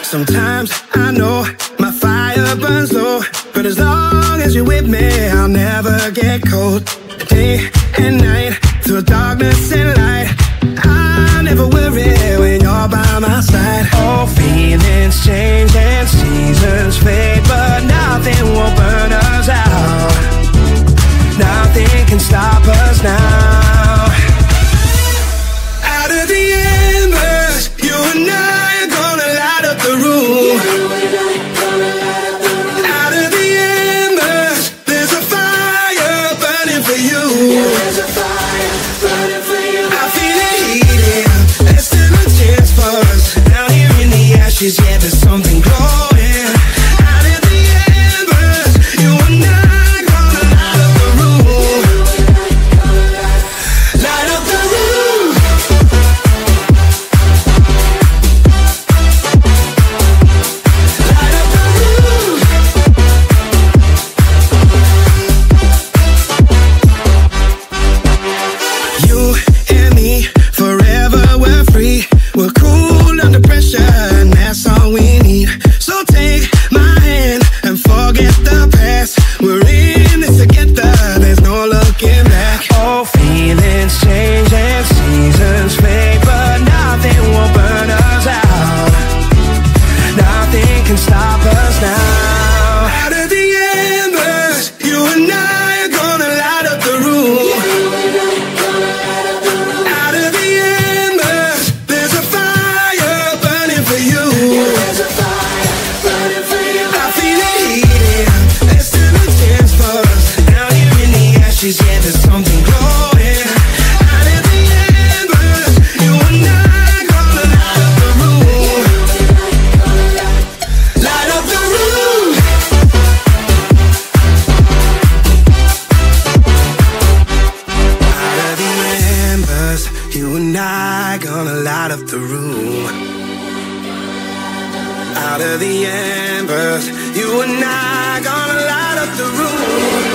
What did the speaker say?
Sometimes I know my fire burns low, but as long as you're with me, I'll never get cold. Day and night, through darkness and light, I never worry when you're by my side. Oh, feelings change and seasons fade, but nothing will burn us out. Nothing can stop us now. Out of the embers, you and I are gonna light up the room. Out of the embers, there's a fire burning for you. There's a fire burning for you. I feel it heating, there's still a chance for us. Down here in the ashes, yeah, there's something glowing. Out of the embers, you and I are gonna light up the room. Light up the room. Light up the room. You and me, forever we're free. We're cool under pressure, and that's all we need. So take my hand and forget the past. We're in this together, there's no looking back. Oh, feelings change and seasons fade, but nothing will burn us out. Nothing can stop us now. Out of the embers, you and I are gonna light up the room. Out of the embers, there's a fire burning for you. There's a fire burning for you. I feel it heating, there's still a chance for us. Down here in the ashes, yeah, there's something glowing. Out of the embers, you and I are gonna light up the room. Light up the room. Out of the embers, you and I gonna light up the room. Out of the embers, you and I gonna light up the room.